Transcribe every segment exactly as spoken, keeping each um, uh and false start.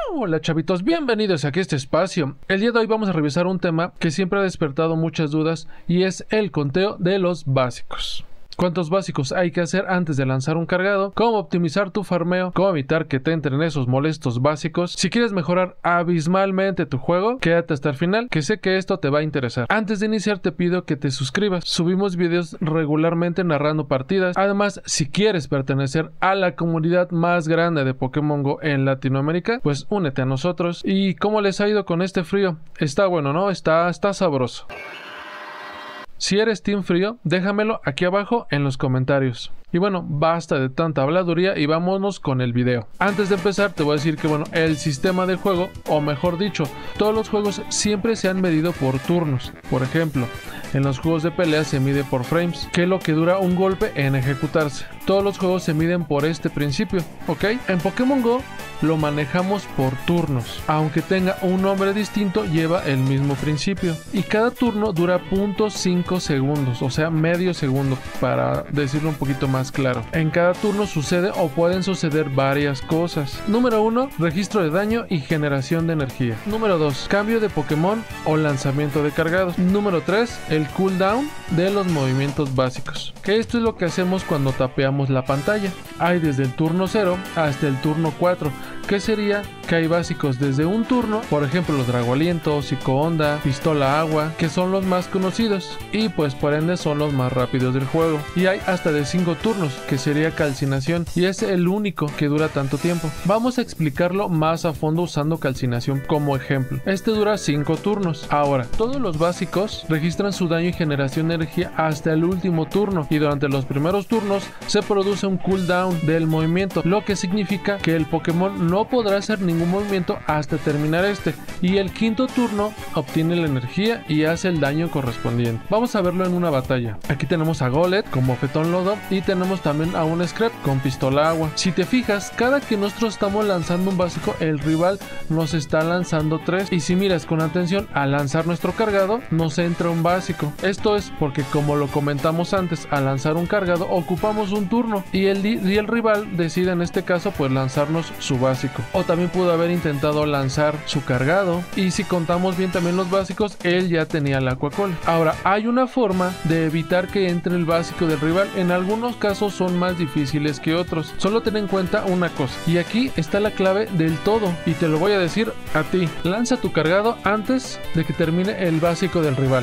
Hola chavitos, bienvenidos aquí a este espacio. El día de hoy vamos a revisar un tema que siempre ha despertado muchas dudas y es el conteo de los básicos. ¿Cuántos básicos hay que hacer antes de lanzar un cargado? ¿Cómo optimizar tu farmeo? ¿Cómo evitar que te entren esos molestos básicos? Si quieres mejorar abismalmente tu juego, quédate hasta el final, que sé que esto te va a interesar. Antes de iniciar te pido que te suscribas. Subimos videos regularmente narrando partidas. Además, si quieres pertenecer a la comunidad más grande de Pokémon Go en Latinoamérica, pues únete a nosotros. ¿Y cómo les ha ido con este frío? Está bueno, ¿no? Está, está sabroso. Si eres team frío, déjamelo aquí abajo en los comentarios. Y bueno, basta de tanta habladuría y vámonos con el video. Antes de empezar te voy a decir que bueno, el sistema de juego, o mejor dicho, todos los juegos siempre se han medido por turnos. Por ejemplo, en los juegos de pelea se mide por frames, que es lo que dura un golpe en ejecutarse. Todos los juegos se miden por este principio, ¿ok? En Pokémon Go lo manejamos por turnos. Aunque tenga un nombre distinto, lleva el mismo principio. Y cada turno dura cero punto cinco segundos, o sea, medio segundo, para decirlo un poquito más claro. En cada turno sucede o pueden suceder varias cosas. Número uno, registro de daño y generación de energía. Número dos, cambio de Pokémon o lanzamiento de cargados. Número tres, el cooldown de los movimientos básicos. Que esto es lo que hacemos cuando tapeamos la pantalla. Hay desde el turno cero hasta el turno cuatro. ¿Qué sería? Que hay básicos desde un turno, por ejemplo los Drago Aliento, Psico Onda, Pistola Agua, que son los más conocidos y pues por ende son los más rápidos del juego. Y hay hasta de cinco turnos, que sería Calcinación, y es el único que dura tanto tiempo. Vamos a explicarlo más a fondo usando Calcinación como ejemplo. Este dura cinco turnos. Ahora, todos los básicos registran su daño y generación de energía hasta el último turno, y durante los primeros turnos se produce un cooldown del movimiento, lo que significa que el Pokémon no No podrá hacer ningún movimiento hasta terminar este, y el quinto turno obtiene la energía y hace el daño correspondiente. Vamos a verlo en una batalla. Aquí tenemos a Golett con Bofetón Lodo y tenemos también a un Scrap con Pistola Agua. Si te fijas, cada que nosotros estamos lanzando un básico, el rival nos está lanzando tres, y si miras con atención, al lanzar nuestro cargado nos entra un básico. Esto es porque, como lo comentamos antes, al lanzar un cargado ocupamos un turno y el, y el rival decide en este caso pues lanzarnos su básico. O también pudo haber intentado lanzar su cargado, y si contamos bien también los básicos, él ya tenía el Aqua-Cola. Ahora, hay una forma de evitar que entre el básico del rival. En algunos casos son más difíciles que otros. Solo ten en cuenta una cosa, y aquí está la clave del todo, y te lo voy a decir a ti. Lanza tu cargado antes de que termine el básico del rival.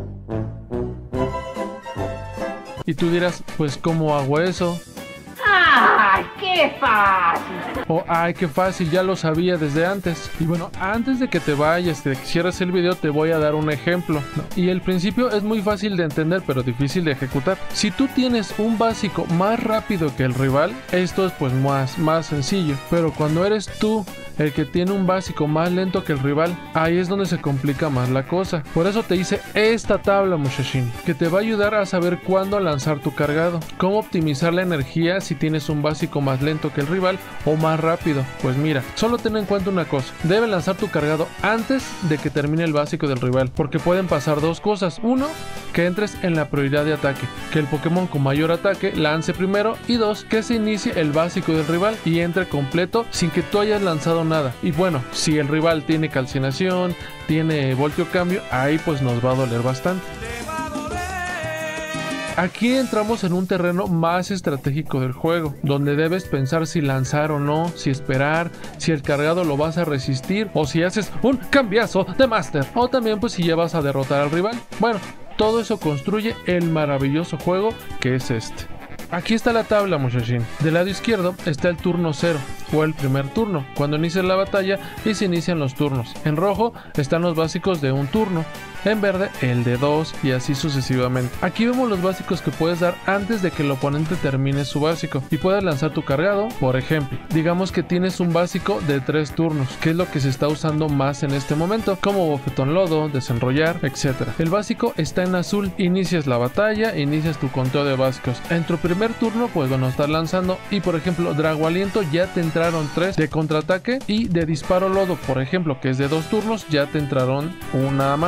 Y tú dirás, pues ¿cómo hago eso? ¡Ay, qué fácil! O, ay, qué fácil, ya lo sabía desde antes. Y bueno, antes de que te vayas, de que cierres el video, te voy a dar un ejemplo. Y el principio es muy fácil de entender, pero difícil de ejecutar. Si tú tienes un básico más rápido que el rival, esto es pues más, más sencillo. Pero cuando eres tú el que tiene un básico más lento que el rival, ahí es donde se complica más la cosa. Por eso te hice esta tabla, muchachín, que te va a ayudar a saber cuándo lanzar tu cargado, cómo optimizar la energía si tienes un básico más lento que el rival o más rápido. Pues mira, solo ten en cuenta una cosa: debes lanzar tu cargado antes de que termine el básico del rival, porque pueden pasar dos cosas. Uno, que entres en la prioridad de ataque, que el Pokémon con mayor ataque lance primero, y dos, que se inicie el básico del rival y entre completo sin que tú hayas lanzado nada. Y bueno, si el rival tiene Calcinación, tiene Voltio Cambio, ahí pues nos va a doler bastante. Aquí entramos en un terreno más estratégico del juego, donde debes pensar si lanzar o no, si esperar, si el cargado lo vas a resistir, o si haces un cambiazo de Master, o también pues si ya vas a derrotar al rival. Bueno, todo eso construye el maravilloso juego que es este. Aquí está la tabla, muchachín. Del lado izquierdo está el turno cero, o el primer turno, cuando inicia la batalla y se inician los turnos. En rojo están los básicos de un turno, en verde el de dos, y así sucesivamente. Aquí vemos los básicos que puedes dar antes de que el oponente termine su básico y puedas lanzar tu cargado. Por ejemplo, digamos que tienes un básico de tres turnos, que es lo que se está usando más en este momento, como Bofetón Lodo, Desenrollar, etcétera. El básico está en azul, inicias la batalla, inicias tu conteo de básicos. En tu primer turno, pues bueno, estás lanzando, y por ejemplo, Drago Aliento ya te entraron tres de contraataque, y de Disparo Lodo, por ejemplo, que es de dos turnos, ya te entraron un, nada más un básico.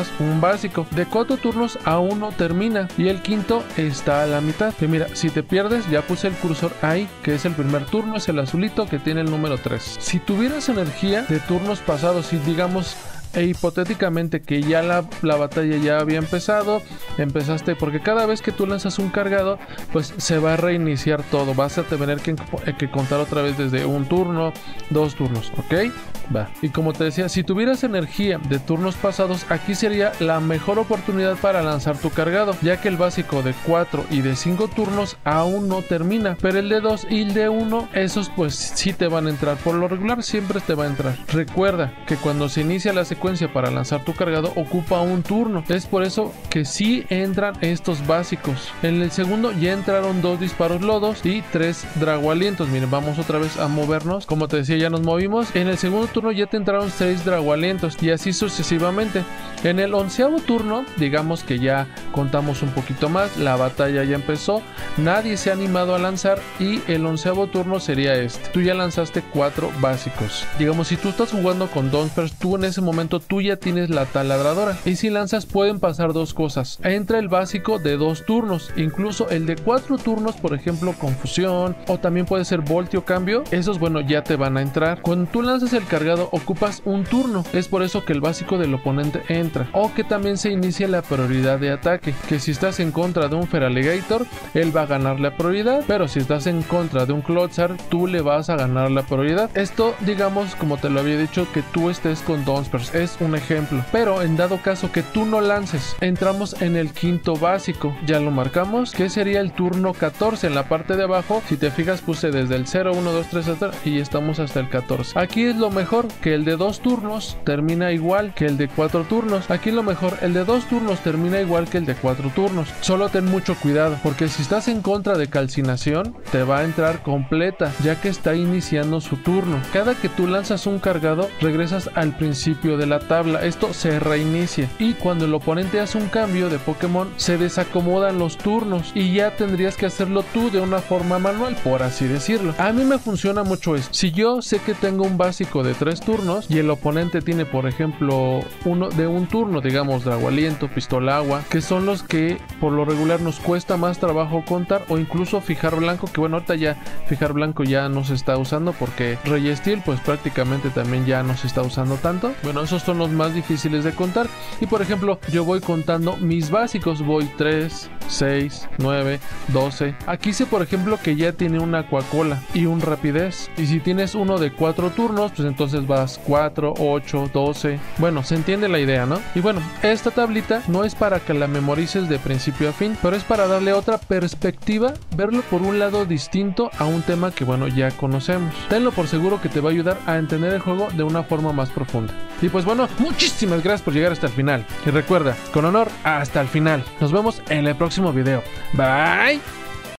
básico. De cuatro turnos aún no termina y el quinto está a la mitad. Que mira, si te pierdes, ya puse el cursor ahí, que es el primer turno, es el azulito que tiene el número tres. Si tuvieras energía de turnos pasados, y digamos e hipotéticamente que ya la, la batalla ya había empezado, empezaste, porque cada vez que tú lanzas un cargado, pues se va a reiniciar todo, vas a tener que, que contar otra vez desde un turno, dos turnos, ¿ok? Va. Y como te decía, si tuvieras energía de turnos pasados, aquí sería la mejor oportunidad para lanzar tu cargado, ya que el básico de cuatro y de cinco turnos aún no termina, pero el de dos y el de uno, esos pues sí te van a entrar, por lo regular siempre te va a entrar. Recuerda que cuando se inicia la secuencia para lanzar tu cargado ocupa un turno, es por eso que sí entran estos básicos. En el segundo ya entraron dos disparos lodos y tres dragoalientos. Miren, vamos otra vez a movernos, como te decía, ya nos movimos. En el segundo turno ya te entraron seis dragoalientos y así sucesivamente. En el onceavo turno, digamos que ya contamos un poquito más, la batalla ya empezó, nadie se ha animado a lanzar y el onceavo turno sería este. Tú ya lanzaste cuatro básicos. Digamos, si tú estás jugando con Dumpers, tú en ese momento tú ya tienes la taladradora, y si lanzas pueden pasar dos cosas. Entra el básico de dos turnos, incluso el de cuatro turnos, por ejemplo confusión, o también puede ser voltio cambio. Esos, bueno, ya te van a entrar. Cuando tú lanzas el cargado ocupas un turno, es por eso que el básico del oponente entra, o que también se inicia la prioridad de ataque, que si estás en contra de un Feraligatr, él va a ganar la prioridad, pero si estás en contra de un Clodsar, tú le vas a ganar la prioridad. Esto, digamos, como te lo había dicho, que tú estés con Dumpers, es un ejemplo, pero en dado caso que tú no lances, entramos en el quinto básico, ya lo marcamos, que sería el turno catorce. En la parte de abajo, si te fijas, puse desde el cero, uno, dos, tres hasta, y estamos hasta el catorce. Aquí es lo mejor, que el de dos turnos termina igual que el de cuatro turnos. Aquí lo mejor, el de dos turnos termina igual que el de cuatro turnos. Solo ten mucho cuidado, porque si estás en contra de calcinación, te va a entrar completa, ya que está iniciando su turno. Cada que tú lanzas un cargado, regresas al principio de la tabla, esto se reinicia, y cuando el oponente hace un cambio de Pokémon, se desacomodan los turnos, y ya tendrías que hacerlo tú de una forma manual, por así decirlo. A mí me funciona mucho esto. Si yo sé que tengo un básico de tres turnos, y el oponente tiene, por ejemplo, uno de un turno, digamos Dragoaliento, Pistola Agua, que son los que por lo regular nos cuesta más trabajo contar, o incluso Fijar Blanco, que bueno, ahorita ya Fijar Blanco ya no se está usando porque Registeel pues prácticamente también ya no se está usando tanto. Bueno, esos son los más difíciles de contar, y por ejemplo yo voy contando mis básicos, voy tres, seis, nueve, doce. Aquí sé por ejemplo que ya tiene una Aquacola y un Rapidez, y si tienes uno de cuatro turnos, pues entonces vas cuatro, ocho, doce. Bueno, se entiende la idea, ¿no? Y bueno, esta tablita no es para que la memorices de principio a fin, pero es para darle otra perspectiva, verlo por un lado distinto a un tema que bueno ya conocemos. Tenlo por seguro que te va a ayudar a entender el juego de una forma más profunda. Y pues bueno, muchísimas gracias por llegar hasta el final, y recuerda, con honor hasta el final. Nos vemos en el próximo video. Bye.